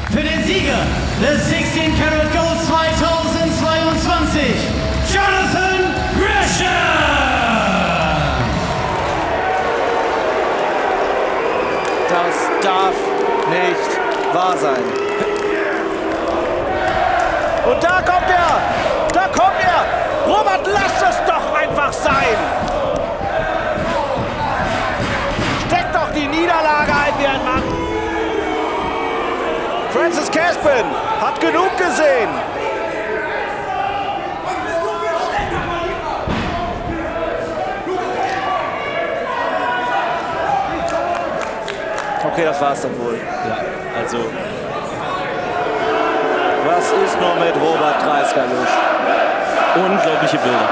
für den Sieger des 16 Carat Gold 2022, Jonathan Gresham! Das darf nicht wahr sein. Und da kommt er! Da kommt er! Robert, lass es doch einfach sein! Steckt doch die Niederlage ein wie ein Mann! Francis Kaspin hat genug gesehen. Okay, das war's dann wohl. Ja, also... Was ist nur mit Robert Dreissker los? Unglaubliche Bilder.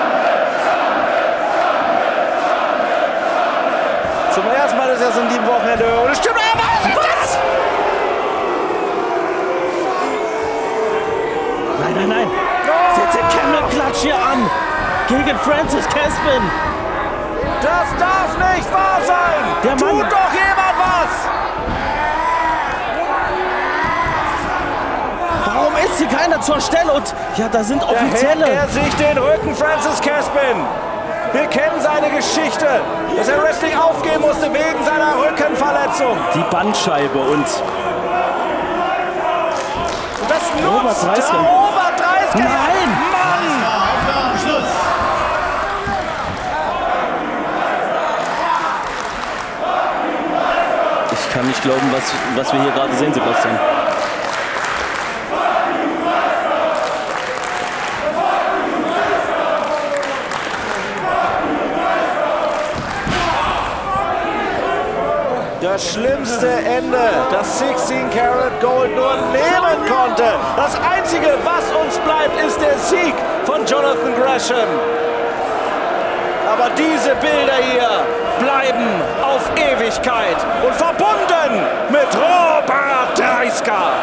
Zum ersten Mal ist er in diesem Wochenende. Und es stimmt, was ist das? Nein, nein, nein. Setzt der Camel-Klatsch hier an. Gegen Francis Kaspin. Das darf nicht wahr sein. Der Mann. Tut doch jemand was. Warum ist hier keiner zur Stelle? Und ja, da sind Offizielle. Da hält er sich den Rücken, Francis Kaspin. Wir kennen seine Geschichte, dass er Wrestling aufgeben musste wegen seiner Rückenverletzung. Die Bandscheibe und das Robert nutzt Dreissker. Robert Dreissker. Nein! Mann! Schluss! ich kann nicht glauben, was wir hier gerade sehen, Sebastian. Das schlimmste Ende, das 16 Carat Gold nur nehmen konnte. Das Einzige, was uns bleibt, ist der Sieg von Jonathan Gresham. Aber diese Bilder hier bleiben auf Ewigkeit und verbunden mit Robert Dreissker.